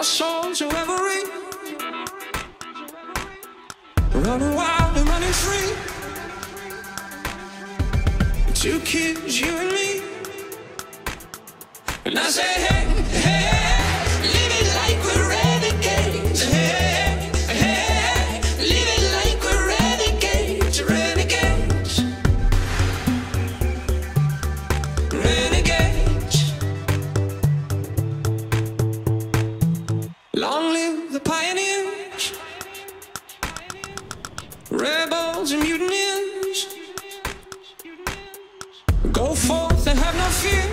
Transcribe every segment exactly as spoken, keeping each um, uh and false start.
souls to reverie, running wild and running free. Two kids, you and me. And I say, hey, hey, live it like we're renegades. Hey, hey, live it like we're renegades, renegades, renegades. Long live the pioneers, rebels and mutineers. Go forth and have no fear.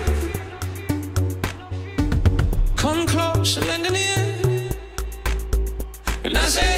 Come close and lend an ear. And I say,